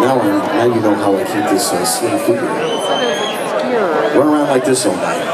Now you know how I keep this slim figure. Run around like this all night.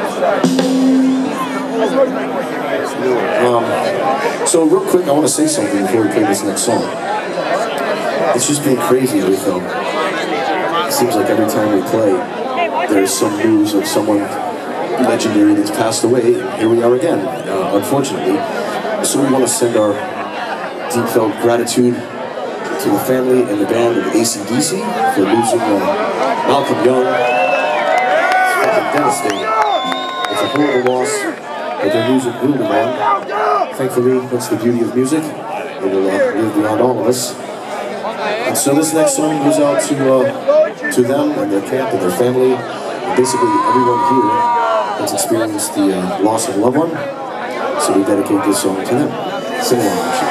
So real quick, I want to say something before we play this next song. It's just been crazy with them. It seems like every time we play, there's some news of someone legendary that's passed away. Here we are again, unfortunately. So we want to send our deep-felt gratitude to the family and the band of AC/DC for losing Malcolm Young. It's fucking devastating. It's a horrible loss, but their music will live on. Thankfully, that's the beauty of music. It will live beyond all of us. And so this next song goes out to them and their camp and their family, and basically everyone here that's experienced the loss of a loved one. So we dedicate this song to them. Sing along.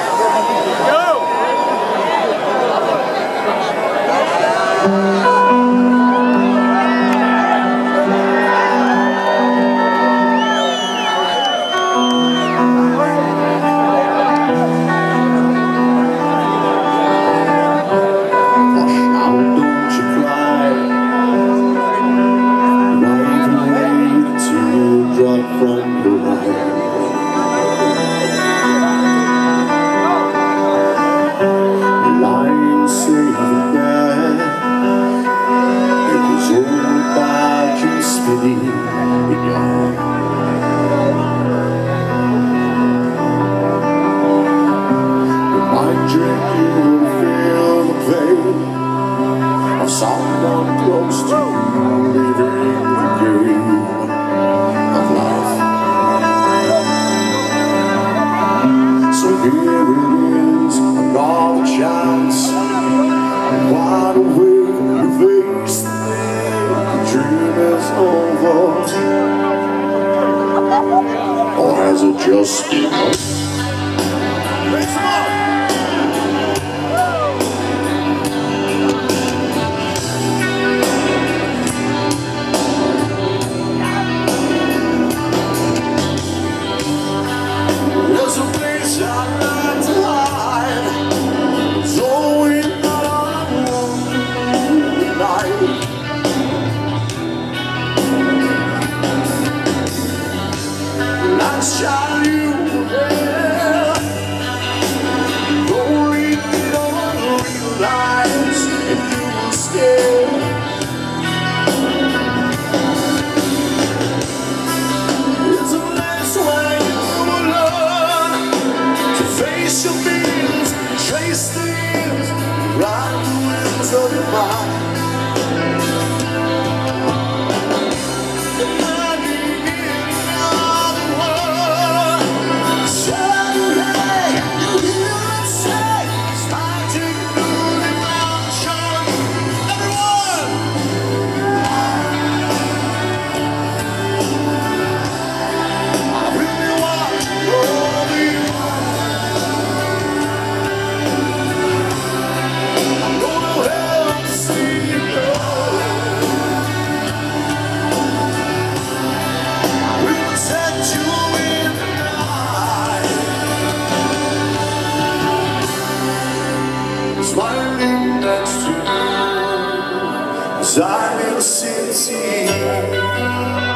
Or has it just begun? There's a place I'd like to hide. It's only that I want tonight. Last shot you there, only you don't realize if you were scared. It's a place where you will learn to face your fears, chase things, ride the winds of your mind. Smiling next to you, as I'm in the city.